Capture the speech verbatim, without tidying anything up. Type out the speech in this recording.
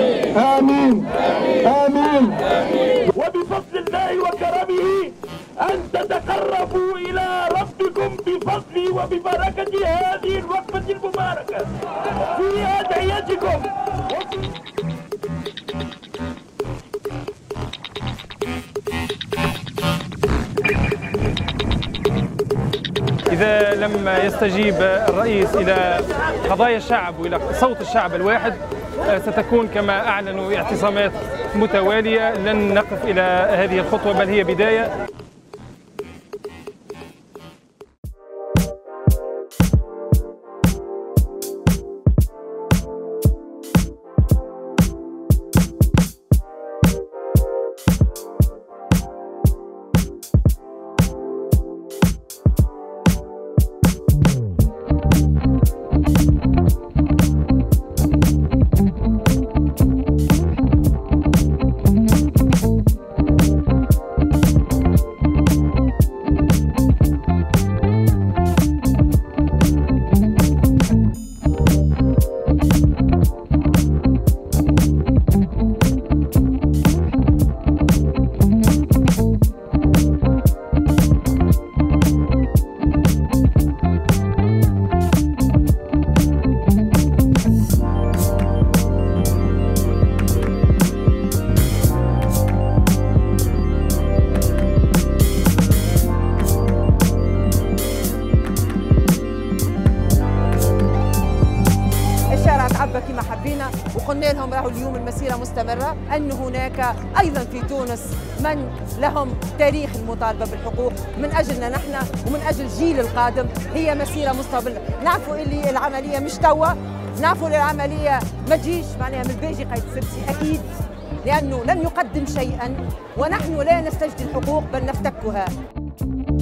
آمين آمين. وبفضل الله وكرمه أن تتقربوا إلى ربكم بفضله وببركة هذه الوقفة المباركة في أدعيتكم. إذا لم يستجيب الرئيس إلى قضايا الشعب وإلى صوت الشعب الواحد ستكون كما أعلنوا اعتصامات متوالية. لن نقف إلى هذه الخطوة بل هي بداية. كما حبينا وقلنا لهم راهو اليوم المسيرة مستمرة، أن هناك أيضا في تونس من لهم تاريخ المطالبة بالحقوق من أجلنا نحن ومن أجل الجيل القادم. هي مسيرة مستقبلة. نعرفوا اللي العملية مش توا، نعرفوا العملية ما تجيش معناها من باجي قيد سبسي أكيد، لأنه لم يقدم شيئا ونحن لا نستجدي الحقوق بل نفتكها.